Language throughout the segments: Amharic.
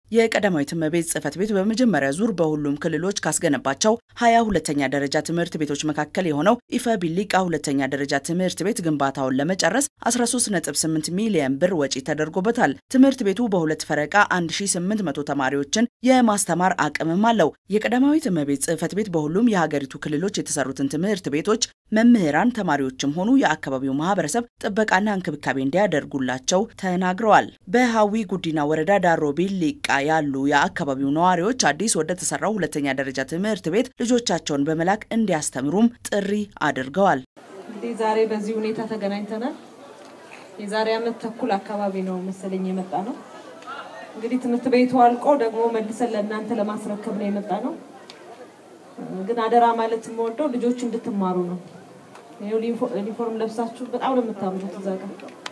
የቀዳማዊት እመቤት ጽሕፈት ቤት በመጀመሪያ ዙር በሁሉም ክልሎች ካስገነባቸው 22ኛ ደረጃ ትምህርት ቤቶች መካከል የሆነው ኢፈ ቢሊቃ ሁለተኛ ደረጃ ትምህርት ቤት ግንባታውን ለመጨረስ 13.8 ሚሊዮን ብር ወጪ ተደርጎበታል። ትምህርት ቤቱ በሁለት ፈረቃ 1800 ተማሪዎችን የማስተማር አቅምም አለው። የቀዳማዊት እመቤት ጽሕፈት ቤት በሁሉም የሀገሪቱ ክልሎች የተሰሩትን ትምህርት ቤቶች መምህራን፣ ተማሪዎችም ሆኑ የአካባቢው ማህበረሰብ ጥበቃና እንክብካቤ እንዲያደርጉላቸው ተናግረዋል። በሃዊ ጉዲና ወረዳ ዳሮ ቢሊቃ ያሉ የአካባቢው ነዋሪዎች አዲስ ወደ ተሰራው ሁለተኛ ደረጃ ትምህርት ቤት ልጆቻቸውን በመላክ እንዲያስተምሩም ጥሪ አድርገዋል። እንግዲህ ዛሬ በዚህ ሁኔታ ተገናኝተናል። የዛሬ ዓመት ተኩል አካባቢ ነው መሰለኝ የመጣ ነው። እንግዲህ ትምህርት ቤቱ አልቆ ደግሞ መልሰን ለእናንተ ለማስረከብ ነው የመጣ ነው። ግን አደራ ማለት የምወደው ልጆች እንድትማሩ ነው። ዩኒፎርም ለብሳችሁ በጣም ነው የምታምሩት ዛጋ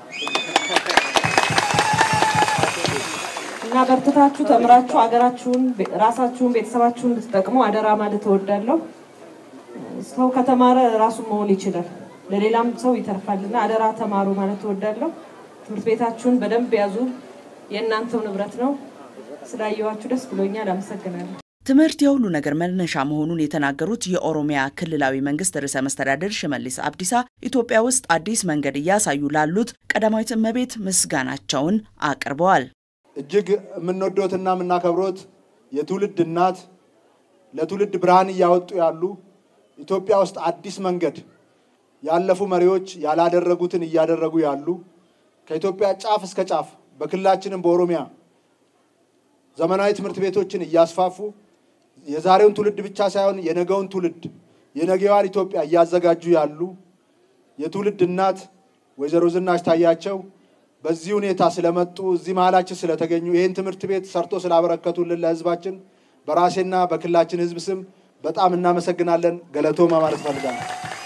እና በርትታችሁ ተምራችሁ አገራችሁን ራሳችሁን ቤተሰባችሁን እንድትጠቅሙ አደራ ማለት እወዳለሁ። ሰው ከተማረ ራሱ መሆን ይችላል፣ ለሌላም ሰው ይተርፋልና አደራ ተማሩ ማለት እወዳለሁ። ትምህርት ቤታችሁን በደንብ ያዙ፣ የእናንተው ንብረት ነው። ስላየዋችሁ ደስ ብሎኛል። አመሰግናለሁ። ትምህርት የሁሉ ነገር መነሻ መሆኑን የተናገሩት የኦሮሚያ ክልላዊ መንግስት ርዕሰ መስተዳድር ሽመልስ አብዲሳ ኢትዮጵያ ውስጥ አዲስ መንገድ እያሳዩ ላሉት ቀዳማዊት እመቤት ምስጋናቸውን አቅርበዋል። እጅግ የምንወደውትና የምናከብሮት የትውልድ እናት ለትውልድ ብርሃን ያወጡ ያሉ ኢትዮጵያ ውስጥ አዲስ መንገድ ያለፉ መሪዎች ያላደረጉትን እያደረጉ ያሉ ከኢትዮጵያ ጫፍ እስከ ጫፍ በክልላችንም በኦሮሚያ ዘመናዊ ትምህርት ቤቶችን እያስፋፉ የዛሬውን ትውልድ ብቻ ሳይሆን የነገውን ትውልድ የነገዋን ኢትዮጵያ እያዘጋጁ ያሉ የትውልድ እናት ወይዘሮ ዝናሽ ታያቸው በዚህ ሁኔታ ስለመጡ እዚህ መሃላችን ስለተገኙ ይሄን ትምህርት ቤት ሰርቶ ስላበረከቱልን ለህዝባችን በራሴና በክልላችን ህዝብ ስም በጣም እናመሰግናለን። ገለቶማ ማለት ፈልጋለሁ።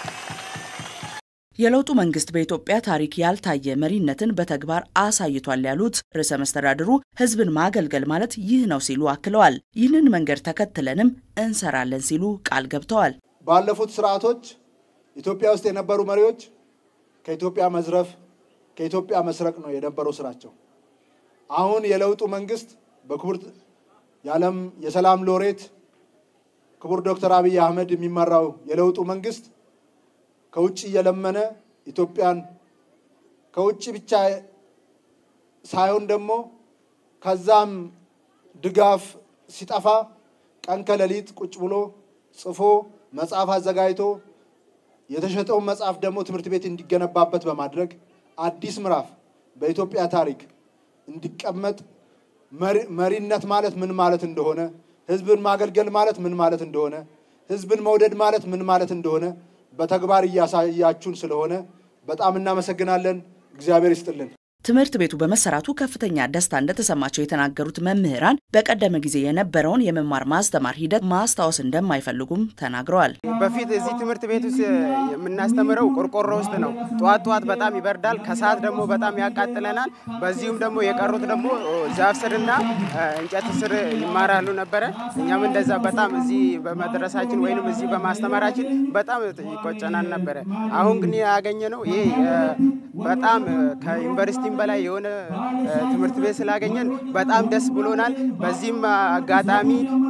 የለውጡ መንግስት በኢትዮጵያ ታሪክ ያልታየ መሪነትን በተግባር አሳይቷል ያሉት ርዕሰ መስተዳድሩ ህዝብን ማገልገል ማለት ይህ ነው ሲሉ አክለዋል። ይህንን መንገድ ተከትለንም እንሰራለን ሲሉ ቃል ገብተዋል። ባለፉት ስርዓቶች ኢትዮጵያ ውስጥ የነበሩ መሪዎች ከኢትዮጵያ መዝረፍ ከኢትዮጵያ መስረቅ ነው የነበረው ስራቸው። አሁን የለውጡ መንግስት በክቡር የዓለም የሰላም ሎሬት ክቡር ዶክተር አብይ አህመድ የሚመራው የለውጡ መንግስት ከውጭ የለመነ ኢትዮጵያን ከውጭ ብቻ ሳይሆን ደግሞ ከዛም ድጋፍ ሲጠፋ ቀን ከሌሊት ቁጭ ብሎ ጽፎ መጽሐፍ አዘጋጅቶ የተሸጠው መጽሐፍ ደግሞ ትምህርት ቤት እንዲገነባበት በማድረግ አዲስ ምዕራፍ በኢትዮጵያ ታሪክ እንዲቀመጥ መሪነት ማለት ምን ማለት እንደሆነ ህዝብን ማገልገል ማለት ምን ማለት እንደሆነ ህዝብን መውደድ ማለት ምን ማለት እንደሆነ በተግባር ያሳያችሁን ስለሆነ በጣም እናመሰግናለን። እግዚአብሔር ይስጥልን። ትምህርት ቤቱ በመሰራቱ ከፍተኛ ደስታ እንደተሰማቸው የተናገሩት መምህራን በቀደመ ጊዜ የነበረውን የመማር ማስተማር ሂደት ማስታወስ እንደማይፈልጉም ተናግረዋል። በፊት እዚህ ትምህርት ቤት ውስጥ የምናስተምረው ቆርቆሮ ውስጥ ነው። ጧት በጣም ይበርዳል፣ ከሰዓት ደግሞ በጣም ያቃጥለናል። በዚሁም ደግሞ የቀሩት ደግሞ ዛፍ ስርና እንጨት ስር ይማራሉ ነበር። እኛም እንደዛ በጣም እዚህ በመድረሳችን ወይንም እዚህ በማስተማራችን በጣም ይቆጨናል ነበር። አሁን ግን ያገኘነው ይሄ በጣም ከዩኒቨርሲቲ በላይ የሆነ ትምህርት ቤት ስላገኘን በጣም ደስ ብሎናል። በዚህም አጋጣሚ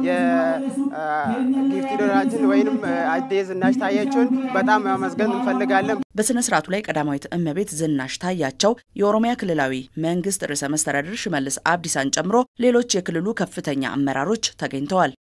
የጊፍት ዶራችን ወይንም አዲስ ዝናሽ ታያቸውን በጣም ማመስገን እንፈልጋለን። በስነ ስርዓቱ ላይ ቀዳማዊት እመቤት ዝናሽ ታያቸው የኦሮሚያ ክልላዊ መንግስት ርዕሰ መስተዳድር ሽመልስ አብዲሳን ጨምሮ ሌሎች የክልሉ ከፍተኛ አመራሮች ተገኝተዋል።